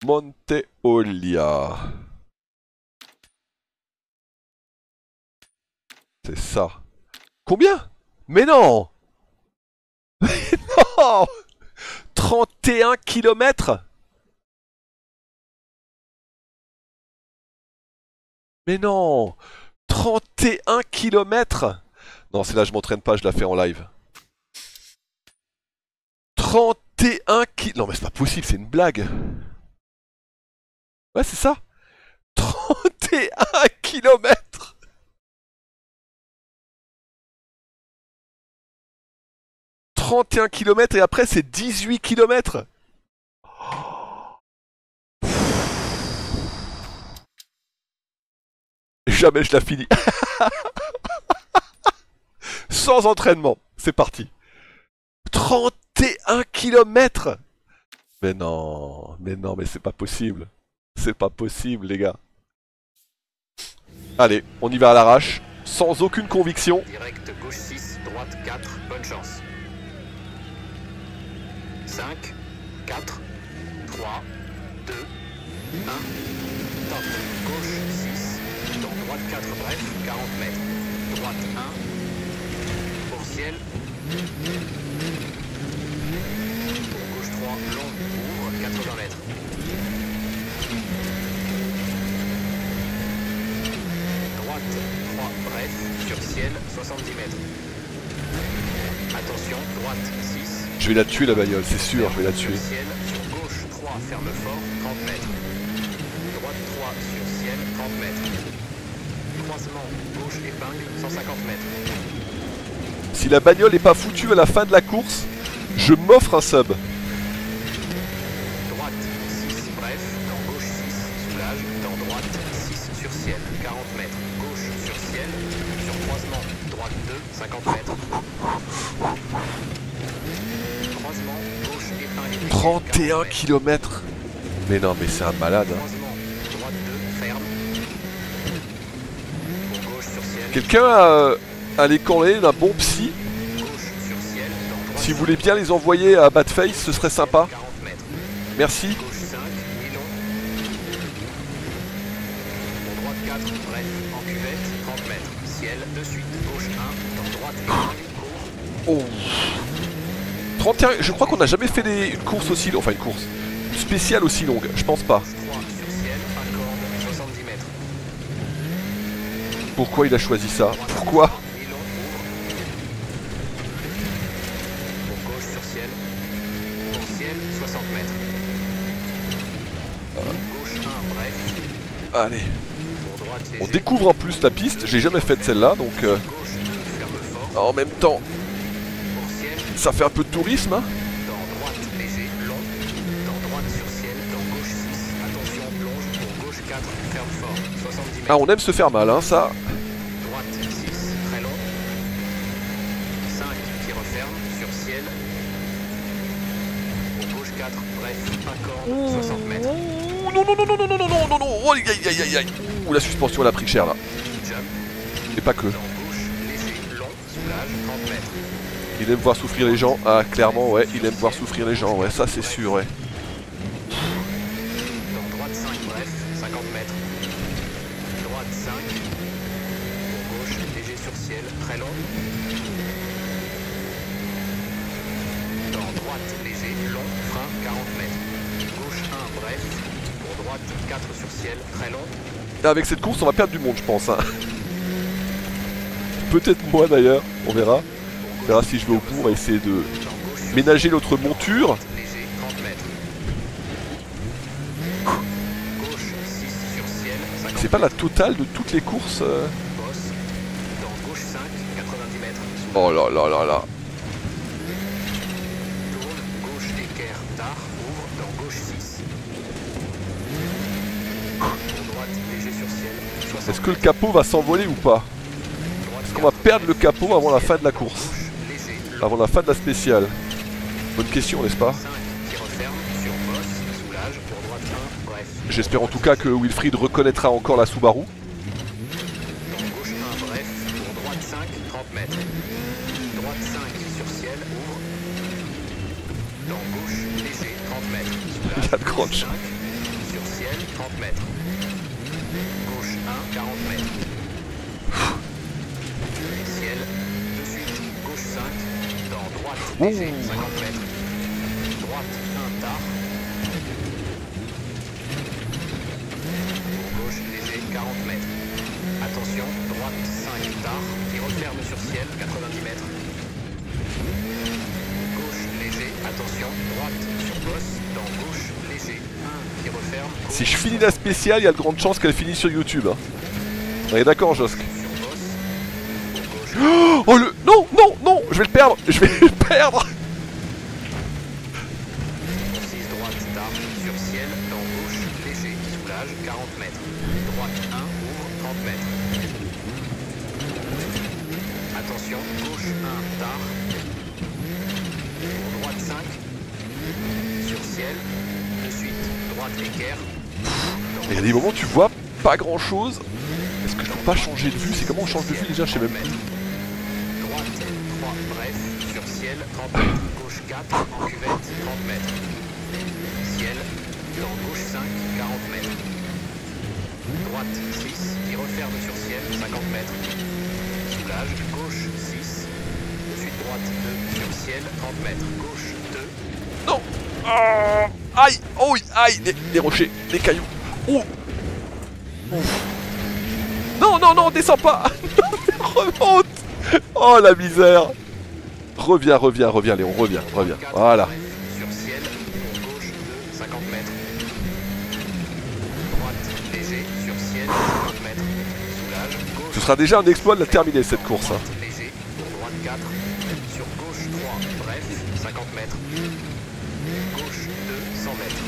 Monteolia. C'est ça. Combien? Mais non! Mais non! 31 km? Mais non! 31 km? Non, c'est là, je m'entraîne pas, je la fais en live. 31 km. Non, mais c'est pas possible, c'est une blague. Ouais, c'est ça. 31 km. 31 km et après c'est 18 km. Jamais je la finis. Sans entraînement. C'est parti. 31 km. Mais non, mais c'est pas possible. C'est pas possible, les gars. Allez, on y va à l'arrache, sans aucune conviction. Direct gauche 6, droite 4, bonne chance. 5, 4, 3, 2, 1. Top. Gauche 6, dans droite 4, bref, 40 mètres. Droite 1, pour ciel. Pour gauche 3, long, ouvre, 80 mètres. Droite 3, bref, sur ciel, 70 mètres. Attention, droite 6. Je vais la tuer la bagnole, c'est sûr, je vais la tuer. Sur ciel, sur gauche 3, ferme fort, 30 mètres. Droite 3, sur ciel, 30 mètres. Croisement, gauche épingle, 150 mètres. Si la bagnole est pas foutue à la fin de la course, je m'offre un sub. Droite 6, bref, dans gauche 6, soulage, dans droite 6, sur ciel, 40 mètres. Gauche sur ciel, sur croisement, droite 2, 50 mètres. Croisement, gauche épingle. 31 km. Mais non, mais c'est un malade. Hein. Croisement, droite 2, ferme. Pour gauche sur ciel. Quelqu'un a les coordonnées d'un bon psy? Gauche sur ciel, dans droite. Si vous voulez bien les envoyer à Badface, ce serait sympa. 40 mètres. Merci. Gauche 5, mi-long. Pour droite 4, bref, en cuvette, 30 mètres. Ciel, de suite. Gauche 1, dans droite épingle, court. Oh. 31, je crois qu'on n'a jamais fait une course aussi longue. Enfin, une course. Une spéciale aussi longue, je pense pas. 3 sur ciel, accorde, 70 mètres. Pourquoi il a choisi ça? Pourquoi? Mi-long, ouvre. Pour gauche sur ciel. Pour ciel, 60 mètres. Gauche 1, bref. Allez. Pour droite léger. On découvre en plus la piste, j'ai jamais fait de celle-là, donc Gauche 2, ferme fort. en même temps, Pour ciel, ça fait un peu de tourisme. Hein. dans droite léger, long. Dans droite sur ciel, dans gauche 6. Attention, plonge. Pour gauche 4, ferme fort. 70 mètres. Ah, on aime se faire mal, hein, ça. Droite 6, très long. 5 qui referme, sur ciel. Pour gauche 4, bref, accorde, 60 mètres. Ouh, non, non, non, non, non, non, non, non, non, non, oh, aïe, aïe, aïe, aïe. Ouh, la suspension, elle a pris cher, là. Jump, Et pas que. dans gauche, léger, long, soulage, 30 mètres. Il aime voir souffrir les gens. Ah, clairement, ouais, il aime voir souffrir les gens, ouais, ça c'est sûr, ouais. Dans droite 5, bref, 50 mètres. Droite 5. Pour gauche, léger sur ciel, très long. Dans droite, léger, long, frein, 40 mètres. Gauche 1, bref. Pour droite, 4 sur ciel, très long. Avec cette course, on va perdre du monde, je pense. Hein. Peut-être moi d'ailleurs, on verra. On verra si je vais au bout, on va essayer de Dans gauche sur ménager notre monture. léger, 30 mètres. Gauche 6 sur ciel, 50 C'est pas la totale de toutes les courses bosse. Dans gauche 5, 90 mètres. Oh là là là là. Tourne, gauche équerre, tard, ouvre, dans gauche 6. Pour droite, léger sur ciel, 60 Est-ce que le capot va s'envoler ou pas? Est-ce qu'on va perdre le capot avant la fin de la course? léger, long, Avant la fin de la spéciale? Bonne question, n'est-ce pas? 5 qui referme, sur bosse, soulage, pour droite 1, bref. J'espère en tout cas que Wilfried reconnaîtra encore la Subaru. Dans gauche 1, bref, pour droite 5, 30 mètres. Droite 5 sur ciel, ouvre. Dans gauche, léger, 30 mètres. Soulage, Il y a de grandes gauche 5, 30 mètres. Gauche 1, 40 mètres. Ciel, de suite, gauche 5, dans droite, léger, 50 mètres. Droite 1, tard. Gauche, léger, 40 mètres. Attention, droite 5, tard, qui referme sur ciel, 90 mètres. Gauche, léger, attention, droite sur bosse, dans gauche, léger, 1, qui referme. Gauche, Si je finis la spéciale, il y a de grandes chances qu'elle finisse sur YouTube. Hein. On est d'accord, Josk? sur bosse. Oh le... Non, non, non, je vais le perdre. Je vais le perdre. 6 droite, tard, sur ciel, dans gauche, léger, soulage, 40 mètres. Droite 1, ouvre, 30 mètres. Attention, gauche 1, tard. Droite 5, sur ciel, de suite, droite équerre. Il y a des moments où tu vois pas grand chose. Est-ce que je peux pas changer de vue? C'est comment on change de vue déjà? Je sais même plus. Droite 3, bref, sur ciel, 30 mètres. Gauche 4, en cuvette, 30 mètres. Ciel, dans gauche 5, 40 mètres. Droite 6, qui referme sur ciel, 50 mètres. Soulage, gauche 6. De suite droite 2, sur ciel, 30 mètres. Gauche 2. Non. Aïe. Oh, aïe. Les rochers, les cailloux. Oh. Non, non, non, descends pas. Remonte. Oh la misère. Reviens, reviens, reviens Léon, reviens, reviens. Voilà. Sur ciel, gauche 2, 50 mètres. Droite léger, sur ciel, 50 mètres. Soulage, gauche. Ce sera déjà un exploit de la terminer cette course. Hein. Léger, droite 4. Sur gauche 3, bref, 50 mètres. Gauche 2, 100 mètres.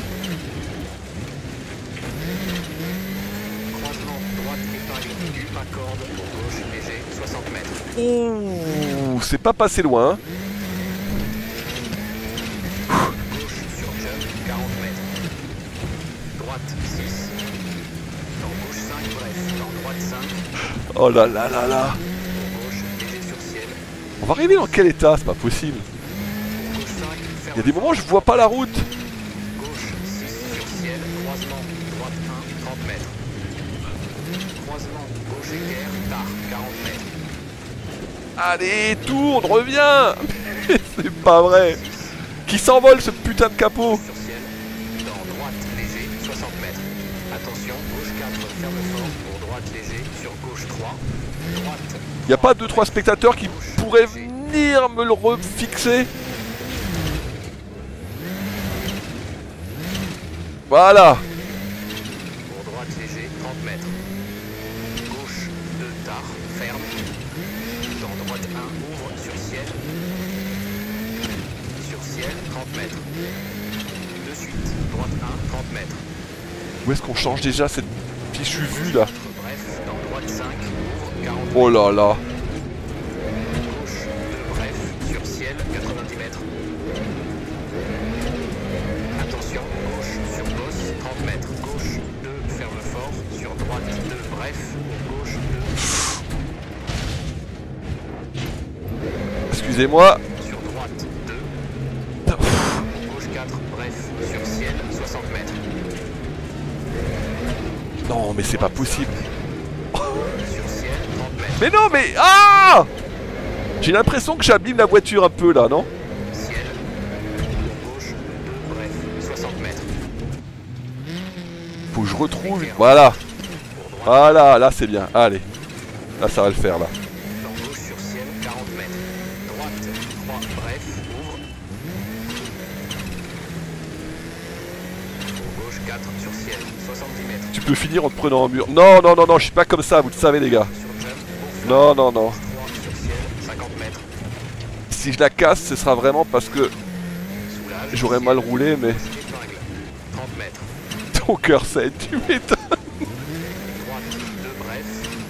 Croisement, droite épingle aiguë, à corde, pour gauche léger, 60 mètres. Ouh, c'est pas passé loin. Hein. Gauche sur jump, 40 mètres. Droite 6. Dans gauche 5, bref. Dans droite 5. Oh là là là là. Pour gauche, léger sur ciel. On va arriver dans quel état? C'est pas possible. Pour gauche 5, ferme. Il y a des moments où je vois pas la route. Gauche 6 sur ciel, croisement, droite 1, 30 mètres. Croisement, gauche équerre, tard, 40 mètres. Allez, tourne, reviens. C'est pas vrai. Qui s'envole ce putain de capot? Sur ciel, dans droite léger, 60 mètres. Attention, gauche 4, ferme fort, pour droite léger, sur gauche 3. Droite. Y a pas 2-3 spectateurs qui pourraient venir me le refixer? Voilà. Pour droite léger, 30 mètres. Gauche 2 tard, ferme. Dans droite 1, ouvre sur ciel. Sur ciel, 30 mètres. De suite, droite 1, 30 mètres. Où est-ce qu'on change déjà cette fichue vue là? Bref, dans droite 5, ouvre 40 mètres. Oh là là. Gauche 2, bref, sur ciel, 90 mètres. Attention, gauche sur bosse, 30 mètres. Gauche 2, ferme fort. Sur droite 2, bref. Gauche 2. Excusez-moi. Sur droite 2. Gauche 4, bref. Sur ciel, 60 mètres. Non mais c'est pas possible. Sur ciel, 30 mètres. Mais non mais... Ah! J'ai l'impression que j'abîme la voiture un peu là, non? Ciel. Gauche 2, bref. 60 mètres. Faut que je retrouve... Voilà. Voilà, là c'est bien. Allez. Là ça va le faire là. Dans gauche sur ciel, 40 mètres. Droite 3, bref. Ouvre. Gauche 4 sur ciel, 70 mètres. Tu peux finir en te prenant un mur. Non, non, non, non, je suis pas comme ça, vous le savez les gars. Sur jump, pour Non, non, non. 3 sur ciel, 50 mètres. Si je la casse, ce sera vraiment parce que Soulage. j'aurais mal roulé, mais... Épingle. 30 mètres. Ton cœur saigne, tu m'étonnes. Droite 2, bref.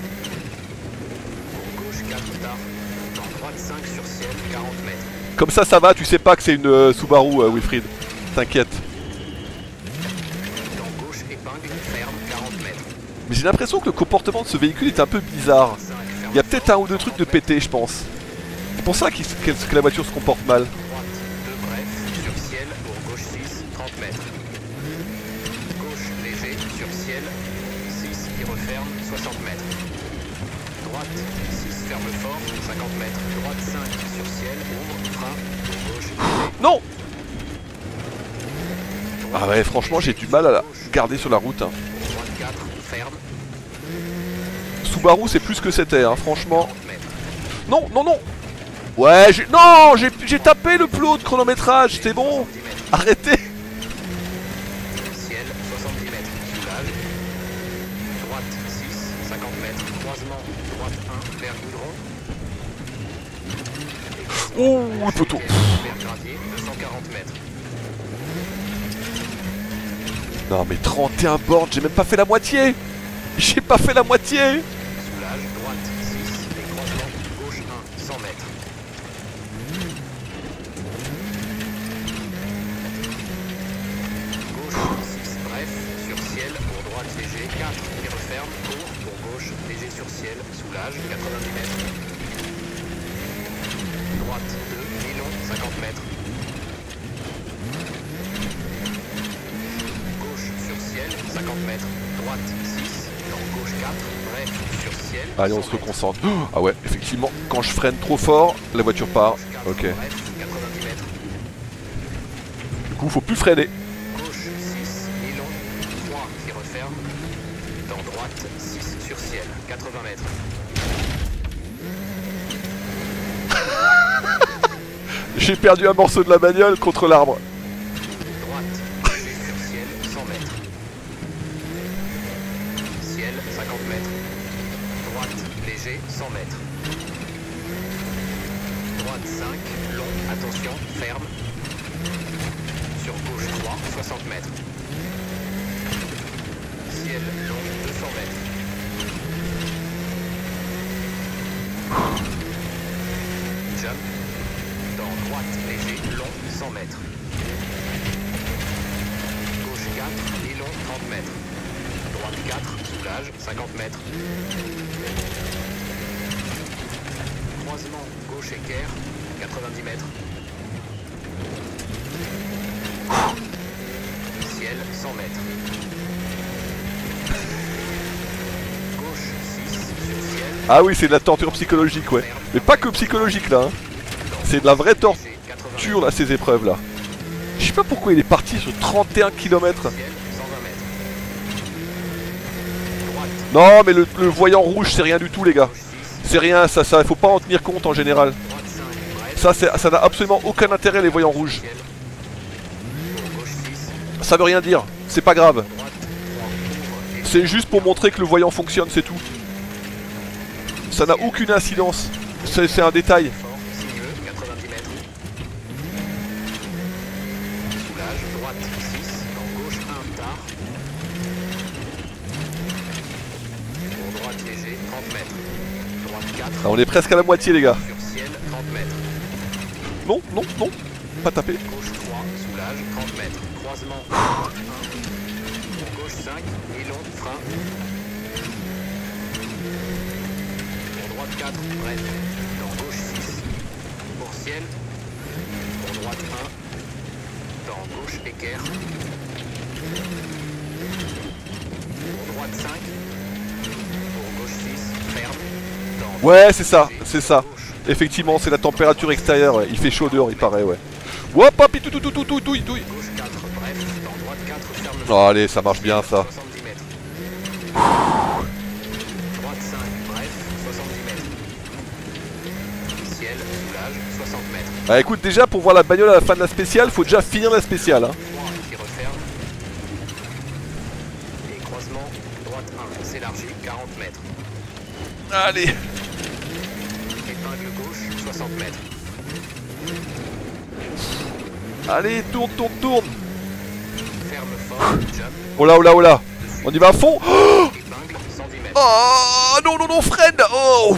Pour gauche 4 tard. Dans droite 5 sur ciel, 40 mètres. Comme ça va, tu sais pas que c'est une Subaru, Wilfried. T'inquiète. Dans gauche épingle, ferme, 40 mètres. Mais j'ai l'impression que le comportement de ce véhicule est un peu bizarre. 5, ferme. Il y a peut-être un ou deux trucs de pété, je pense. C'est pour ça que la voiture se comporte mal. Droite 2, bref. Sur ciel, pour gauche 6, 30 mètres. Gauche léger, sur ciel, 6 qui referme, 60 mètres. Droite, 6 ferme fort, 50 mètres. Droite 5 sur ciel, ouvre, frein, gauche, léger. Non. Ah ouais, franchement, j'ai du mal à la garder sur la route. Hein. Droite 4, ferme, Subaru, c'est plus que c'était, hein, franchement. 40 mètres. Non, non, non. Ouais, non, j'ai tapé le plot de chronométrage, c'est bon. 10 mètres. Arrêtez. Ciel, 70 mètres. Soulage. Droite 6, 50 mètres. Croisement, droite 1, vers goudron. Oh, le poteau. Vers gravier, 240 mètres. Non, mais 31 bornes, j'ai même pas fait la moitié. J'ai pas fait la moitié. Soulage, droite 6 et croisement, gauche 1, 100 mètres. Gauche 6, bref, sur ciel, pour droite léger, 4 qui referme, court, pour gauche, léger sur ciel, soulage, 90 mètres. Droite 2, mi-long, 50 mètres. Gauche sur ciel, 50 mètres. Droite 6, dans gauche 4, bref, sur ciel. Allez, on se reconcentre. Oh, ah ouais, effectivement, quand je freine trop fort, la voiture part. Ok. Bref, 90 mètres. Du coup, faut plus freiner. Gauche 6, mi-long, 3 qui referme. Dans droite 6 sur ciel, 80 mètres. J'ai perdu un morceau de la bagnole contre l'arbre. Droite, léger sur ciel, 100 mètres. Ciel, 50 mètres. Droite, léger, 100 mètres. Droite 5, long, attention, ferme. Sur gauche 3, 60 mètres. Ciel, long, 200 mètres. Jump. Dans droite, léger, long, 100 mètres. Gauche 4, et long, 30 mètres. Droite 4, soulage, 50 mètres. Croisement, gauche équerre, 90 mètres. Ciel, 100 mètres. Gauche 6, sur ciel. Ah oui, c'est de la torture psychologique, ouais. Mais pas que psychologique, là. Hein. C'est de la vraie torture, là, ces épreuves, là. Je sais pas pourquoi il est parti sur 31 km. Ciel, 120 mètres. Droite, Non, mais le voyant rouge, c'est rien du tout, les gars. gauche 6, C'est rien, ça, faut pas en tenir compte en général. droite 5, bref. Ça n'a absolument aucun intérêt, les voyants rouges. Ciel. Pour gauche 6, Ça veut rien dire, c'est pas grave. droite 3, ouvre et C'est juste pour montrer que le voyant fonctionne, c'est tout. Ça n'a aucune incidence. C'est un détail. fort, sinueux, 90 mètres. Soulage, droite 6, dans gauche 1, tard. Pour droite léger, 30 mètres. Droite 4, Ah, on est presque à la moitié, les gars. sur ciel, 30 mètres. Non, non, non. Pas taper. Gauche 3, soulage, 30 mètres. Croisement, droite 1. Pour gauche 5, mi-long, frein. Pour droite 4, bref. Dans gauche 6. Pour ciel. Pour droite 1. Dans gauche équerre. Pour droite 5. Pour gauche 6, ferme. Dans Ouais, c'est ça, c'est ça. gauche. Effectivement, c'est la température extérieure. Ouais. Il fait chaud dehors, il paraît, ouais. Hop, hop, tout, tout, tout, tout, tout, tout. Gauche 4, bref. Dans droite 4, ferme. Oh, allez, ça marche bien, ça. 70 mètres. Droite 5, bref, 70 mètres. Ciel, soulage, 60 mètres. Ah, écoute, déjà, pour voir la bagnole à la fin de la spéciale, faut déjà finir la spéciale, hein. 3 qui referme. Et croisement, droite 1, s'élargit, 40 mètres. Allez. Épingle gauche, 60 mètres. Allez, tourne, tourne, tourne. Ferme fort, jump, Oh là, oh là, oh là. On y va à fond. Oh, épingle, 110 mètres. oh non, non, non, freine. Oh.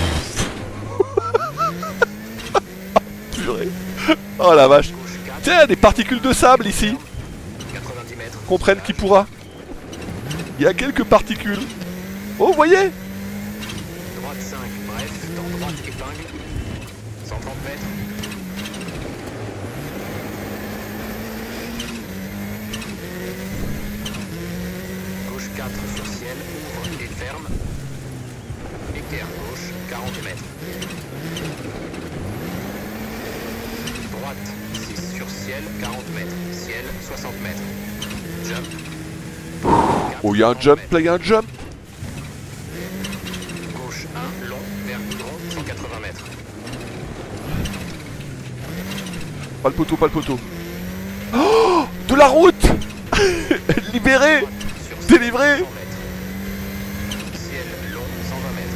Purée. Oh la vache. Gauche 4, Tiens, des particules de sable ici. 90 mètres. Comprenne qui pourra. Il y a quelques particules. Oh, vous voyez? Droite 5, bref, dans droite épingle, 130 mètres. Gauche 4, 4 sur ciel, ouvre et ferme. Équerre gauche, 40 mètres. Droite, 6 sur ciel, 40 mètres. Ciel, 60 mètres. Jump. Oh, il y a un jump, là, il y a un jump. Gauche 1, long, vers goudron, 180 mètres. Pas le poteau, pas le poteau. Oh, de la route. Libéré. Délivré. 100 mètres. Ciel long, 120 mètres.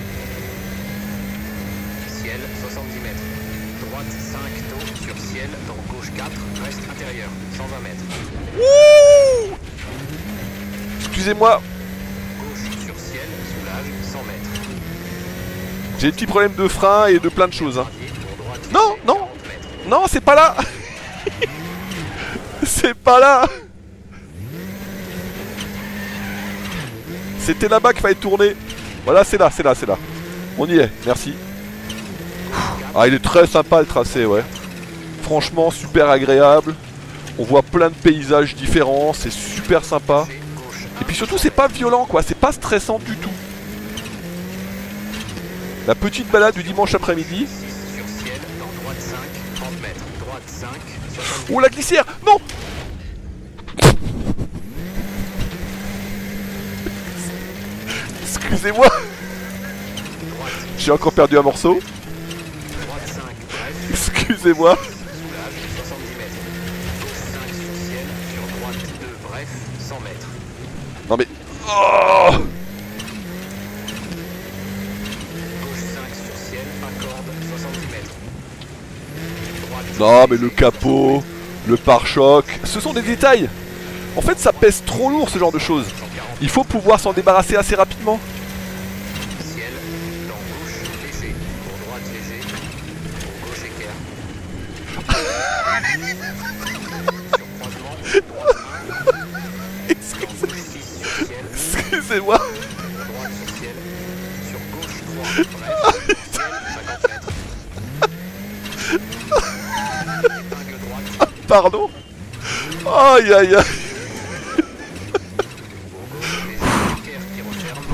Ciel, 70 mètres. Droite 5 taux sur ciel, dans gauche 4, reste intérieur, 120 mètres. Wouh. Excusez-moi, Gauche sur ciel, soulage, 100 mètres. j'ai des petits problèmes de frein et de plein de choses. Hein. Pour droite, Non, léger, non. 40 mètres. Non, c'est pas là. C'est pas là. C'était là-bas qu'il fallait tourner. Voilà, c'est là, c'est là, c'est là. On y est, merci. Ah, il est très sympa le tracé, ouais. Franchement, super agréable. On voit plein de paysages différents, c'est super sympa. Gauche Et puis surtout, c'est pas violent, quoi. C'est pas stressant du tout. La petite balade du dimanche après-midi. 6 sur ciel, dans droite 5, 30 mètres. Droite 5, 70 Oh, la glissière. Non. Excusez-moi. J'ai encore perdu un morceau. droite 5, bref, Excusez-moi. soulage, 70 mètres. Gauche 5 sur ciel, sur droite 2, bref, 100 mètres. Non mais... Oh. Gauche 5 sur ciel, accorde, 70 mètres. Droite Non mais le capot, le pare-choc, ce sont des détails. En fait ça pèse trop lourd ce genre de choses. 140 Il faut pouvoir s'en débarrasser assez rapidement. ciel, dans gauche, léger. Pour droite, léger. Pour gauche, équerre. Sur croisement, droite 1. Sur gauche 6 sur ciel. Excusez-moi. Droite sur ciel. Sur gauche 3. Bref. Ciel, 50 mètres. Épingle droite. Pardon. Aïe aïe aïe. Pour gauche, léger. Équerre qui referme.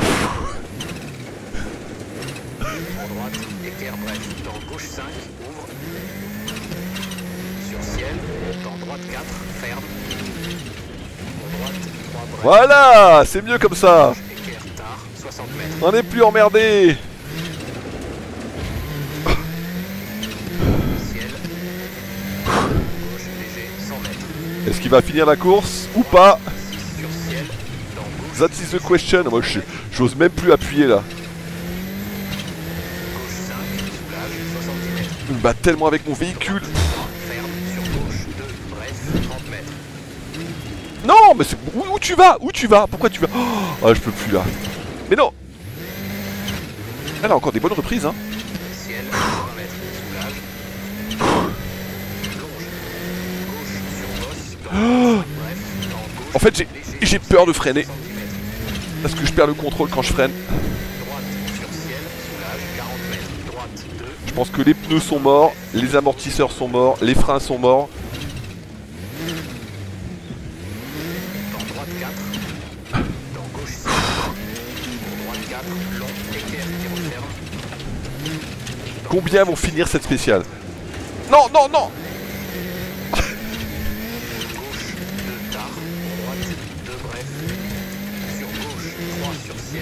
Pour droite, équerre bref. Dans gauche 5, ouvre. Sur ciel. Dans droite 4, ferme. Pour droite 3, bref. Voilà, c'est mieux comme ça. Équerre tard, 60 mètres. On n'est plus emmerdé. Ciel. Gauche léger, 100 mètres. Est-ce qu'il va finir la course ou pas? 6 sur ciel. Dans gauche, That is the question. Moi j'ose même plus appuyer là. gauche 5, soulage, 70 mètres. Je me bats tellement avec mon véhicule. Ferme sur gauche 2, bref, 30 mètres. Non mais c'est... Où tu vas? Où tu vas? Pourquoi tu vas? Oh, ah, je peux plus là. Mais non. Elle a encore des bonnes reprises hein. Ciel, 80 mètres. Soulage. Longe. Gauche sur bosse. Dans bref, dans gauche. En fait j'ai peur de freiner. 70 mètres. Parce que je perds le contrôle quand je freine. Droite sur ciel, soulage, 40 mètres. Droite 2. Je pense que les pneus sont morts, les amortisseurs sont morts, les freins sont morts. Dans droite 4. Dans gauche 6. Pour droite 4. Long. Équerre qui referme. Combien vont finir cette spéciale? Non, non, non. Gauche 2 tard. Pour droite 2 bref. Sur gauche 3 sur ciel.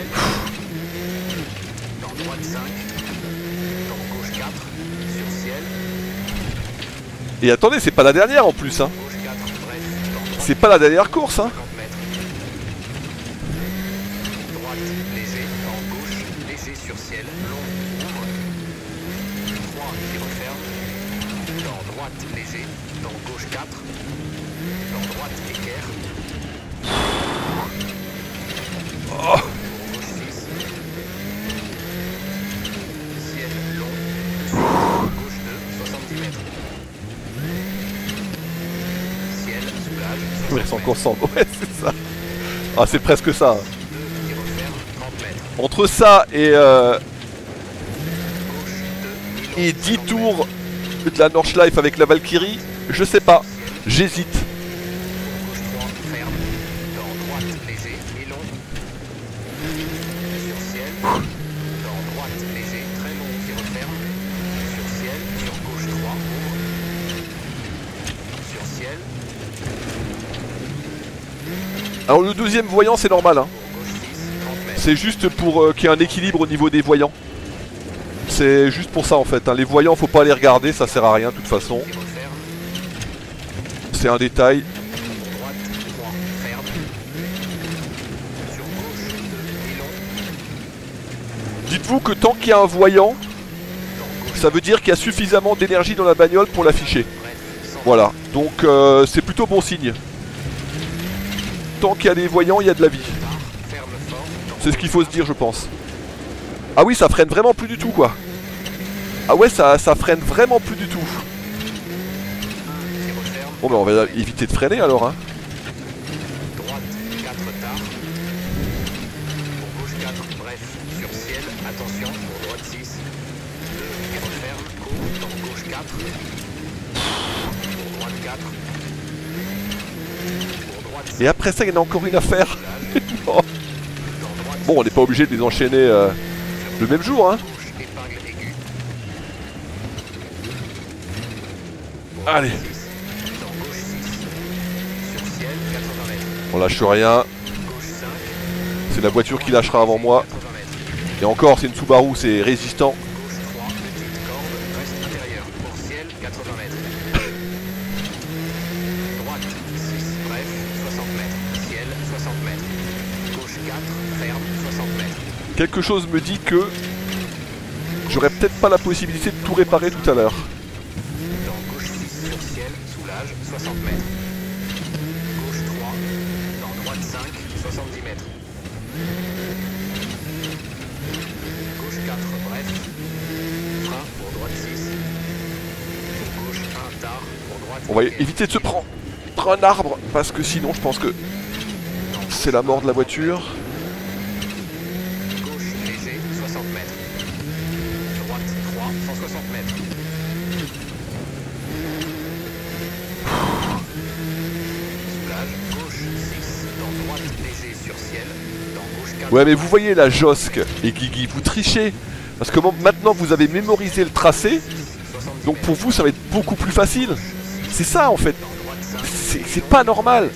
Dans droite 5. Dans gauche 4. Sur ciel. Et attendez, c'est pas la dernière en plus hein. Gauche 4 bref. Dans droite C'est pas la dernière course hein. 50 mètres. Droite léger. En gauche léger sur ciel. Long. Ouvre. 3 qui referme. Dans droite léger. Dans gauche 4. Dans droite équerre. Pour gauche 6. Ciel long. Gauche 2, 70 mètres. Ciel, soulage. Mais ils sont encore sans. Ouais, c'est ça. Ah, c'est presque ça. 2 qui referme, 30 mètres. Entre ça et Gauche 2, 10 tours de la Nordschleife avec la Valkyrie, je sais pas. J'hésite. Gauche 3, ferme. Dans droite léger. et long. Sur ciel. Dans droite léger, très long qui referme. Sur ciel. Sur gauche 3, ouvre. Sur ciel. Alors le deuxième voyant c'est normal hein. Pour gauche 6, 30 mètres. C'est juste pour qu'il y ait un équilibre au niveau des voyants. C'est juste pour ça en fait hein. Les voyants faut pas les regarder, ça sert à rien de toute façon. Qui referme. C'est un détail. Pour droite 3, ferme. Sur gauche 2 et long. Dites-vous que tant qu'il y a un voyant, Dans gauche ça veut dire qu'il y a suffisamment d'énergie dans la bagnole pour l'afficher. bref, 100 Voilà, donc c'est plutôt bon signe. Tant qu'il y a des voyants, il y a de la vie. tard, ferme fort. Dans C'est ce qu'il faut se dire je pense. Ah oui, ça freine vraiment plus du tout quoi. Ah ouais, ça freine vraiment plus du tout. qui referme. Bon bah on va éviter de freiner alors hein. Droite 4 tard. Pour gauche 4, bref, sur ciel, attention, pour droite 6. 2 qui referme, court, dans gauche 4. Pour droite 4. Pour droite 6, Et après ça, il y en a encore une à faire. dans Non. droite Bon, on n'est pas obligé de les enchaîner le même jour hein. gauche, épingle aiguë. Allez, Dans gauche 6. Sur ciel, 80 mètres. on lâche rien. Gauche 5, C'est la voiture qui lâchera avant moi. 80 mètres. Et encore, c'est une Subaru, c'est résistant. Gauche 3, petite corde, reste intérieur. Pour ciel, 80 mètres. Droite 6, bref, 60 mètres. Ciel, 60 mètres. Gauche 4, ferme, 60 mètres. Quelque chose me dit que j'aurais peut-être pas la possibilité de tout réparer tout à l'heure. Dans gauche 6, sur ciel, soulage, 60 mètres. Gauche 3, dans droite 5, 70 mètres. Gauche 4, bref. Frein pour droite 6. Pour gauche 1, tard. Pour droite On va nickel. éviter de se prendre un arbre parce que sinon je pense que c'est la mort de la voiture. Gauche léger, 60 mètres. Droite 3, 160 mètres. Soulage, gauche 6, dans droite léger sur ciel. Dans gauche 4. Ouais mais vous voyez la Josque et Guigui, vous trichez. Parce que maintenant vous avez mémorisé le tracé. 70 Donc pour vous ça va être beaucoup plus facile. C'est ça en fait. dans droite 5. C'est pas normal.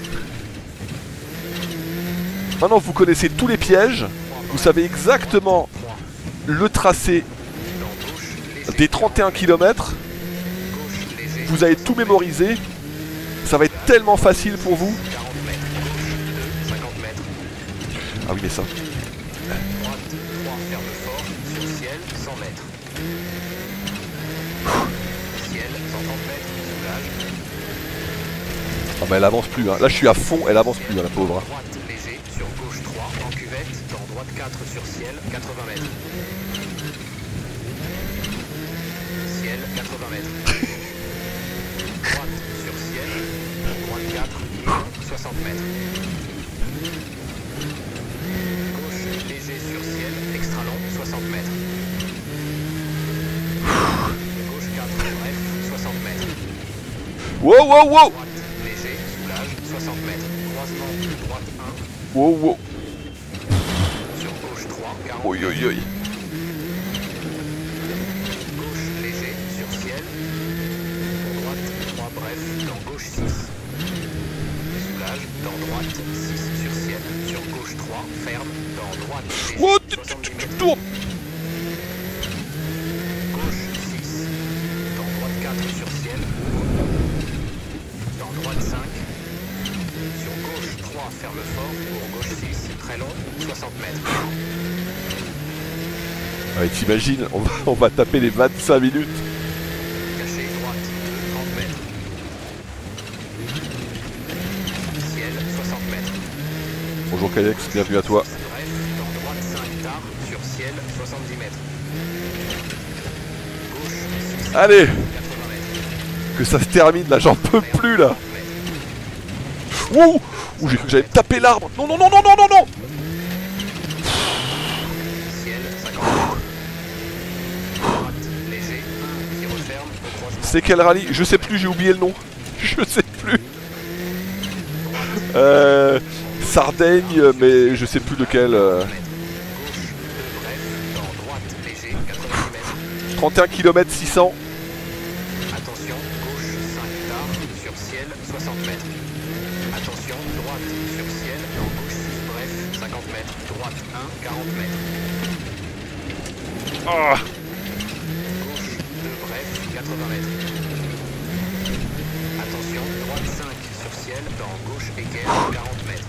Maintenant vous connaissez tous les pièges. Vous savez exactement 3. le tracé Dans gauche léger. des 31 km. Gauche léger. Vous avez tout mémorisé. Ça va être tellement facile pour vous. 40 mètres. Gauche 2, 50 mètres. Ah oui mais ça. Droite 3, ferme fort. Sur ciel, 100 mètres. Ciel, 130 mètres. Soulage. Ah bah elle avance plus hein. Là je suis à fond, elle avance plus hein, la pauvre hein. Droite léger, sur gauche 3, en cuvette, dans droite 4 sur ciel, 80 mètres. Ciel, 80 mètres. Droite sur ciel, droite 4, et long, 60 mètres. Gauche léger sur ciel, extra long, 60 mètres. Gauche 4, bref, 60 mètres. Wow wow wow. Droite léger, soulage, 60 mètres. Croisement, droite 1, Wow wow. sur gauche 3, 40 Oi oi oi. Gauche léger sur ciel. Pour droite 3 bref. Dans gauche 6. Soulage. Dans droite 6 sur ciel. Sur gauche 3 ferme. Dans droite léger. Oh, 70 tu mètres. tournes. Gauche 6. Dans droite 4 sur ciel. Ouvre. Dans droite 5. Sur gauche 3 ferme fort. Pour gauche 6. Très long. 60 mètres. Ouais, t'imagines, on va taper les 25 minutes. Caché droite 30 mètres. Ciel 60 mètres. Bonjour Kayex, bienvenue à toi. Bref, dans droite 5 tard, sur ciel 70 mètres. Gauche 6, Allez, 80 mètres. que ça se termine là, j'en peux plus là. 30 mètres. Wouh. Ouh, j'ai cru que j'allais taper l'arbre. Non non non non non non non. Ciel 50 mètres. Droite léger, qui referme au croisement. C'est quel rallye? Je sais plus, j'ai oublié le nom. Je sais plus. Sardaigne, mais je sais plus lequel. Gauche 2 bref, dans droite léger, 90 mètres. 31 km 600. Attention, gauche 5 tard, sur ciel, 60 mètres. Attention, droite sur ciel, dans gauche 6 bref, 50 mètres. Droite 1, 40 mètres. Ah. Gauche 2 bref, 80 mètres. Attention, droite 5 sur ciel, dans gauche équerre, 40 mètres.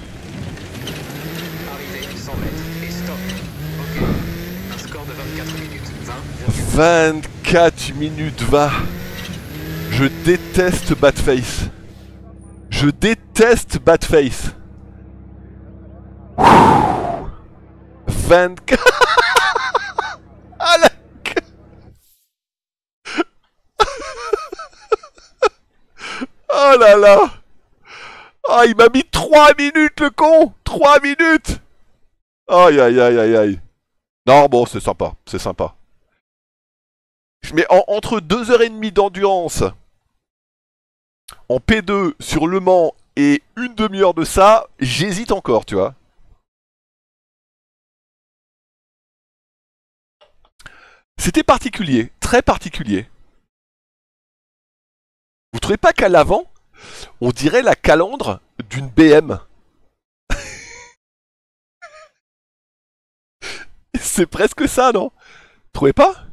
Arrivée 100 mètres et stop. Ok. Un score de 24 minutes 20. 24 minutes 20. Je déteste Batface. Je déteste Batface. 24. Ah la... Oh là là. Ah, il m'a mis 3 minutes le con. 3 minutes. Aïe aïe aïe aïe aïe. Non bon, c'est sympa, c'est sympa. Mais entre 2h30 d'endurance en P2 sur Le Mans et une demi-heure de ça, j'hésite encore, tu vois. C'était particulier, très particulier. Vous trouvez pas qu'à l'avant, on dirait la calandre d'une BM? C'est presque ça, non? Vous trouvez pas?